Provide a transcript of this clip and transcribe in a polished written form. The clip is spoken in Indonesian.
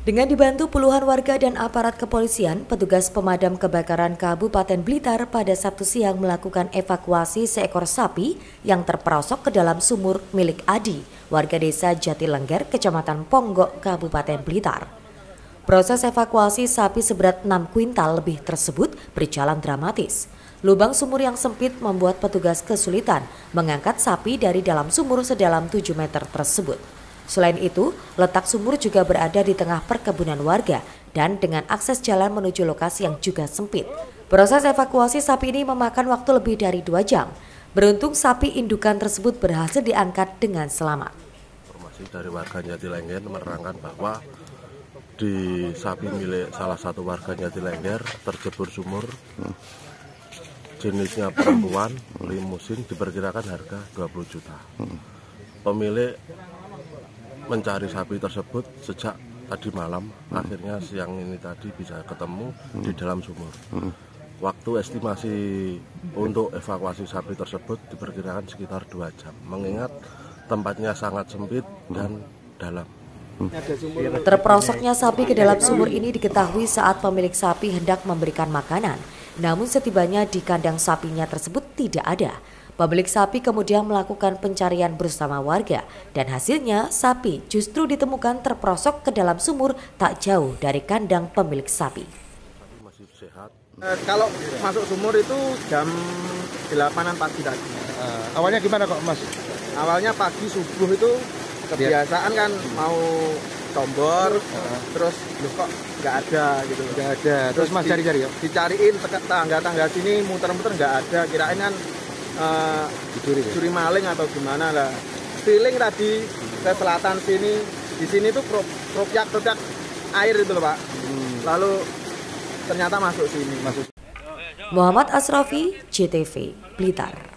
Dengan dibantu puluhan warga dan aparat kepolisian, petugas pemadam kebakaran Kabupaten Blitar pada Sabtu siang melakukan evakuasi seekor sapi yang terperosok ke dalam sumur milik Adi, warga desa Jatilengger, Kecamatan Ponggok, Kabupaten Blitar. Proses evakuasi sapi seberat 6 kuintal lebih tersebut berjalan dramatis. Lubang sumur yang sempit membuat petugas kesulitan mengangkat sapi dari dalam sumur sedalam 7 meter tersebut. Selain itu, letak sumur juga berada di tengah perkebunan warga dan dengan akses jalan menuju lokasi yang juga sempit. Proses evakuasi sapi ini memakan waktu lebih dari 2 jam. Beruntung sapi indukan tersebut berhasil diangkat dengan selamat. Informasi dari warga Jatilengger menerangkan bahwa di sapi milik salah satu warga Jatilengger terjebur sumur. Jenisnya perempuan, limusin, diperkirakan harga 20 juta. Pemilik mencari sapi tersebut sejak tadi malam, akhirnya siang ini tadi bisa ketemu di dalam sumur. Waktu estimasi untuk evakuasi sapi tersebut diperkirakan sekitar 2 jam, mengingat tempatnya sangat sempit dan dalam. Terperosoknya sapi ke dalam sumur ini diketahui saat pemilik sapi hendak memberikan makanan. Namun setibanya di kandang sapinya tersebut tidak ada. Pemilik sapi kemudian melakukan pencarian bersama warga dan hasilnya sapi justru ditemukan terperosok ke dalam sumur tak jauh dari kandang pemilik sapi. Masih sehat. Kalau masuk sumur itu jam 8-an pagi tadi. Awalnya gimana kok Mas? Awalnya pagi subuh itu kebiasaan kan mau tombor, terus loh kok nggak ada gitu. Nggak ada. Terus Mas cari-cari ya? Dicariin tangga-tangga sini muter-muter nggak ada. Kirain kan curi maling atau gimana lah. Feeling tadi ke selatan sini, di sini tuh propyak air itu loh Pak. Lalu ternyata masuk sini. Muhammad Asrafi, JTV, Blitar.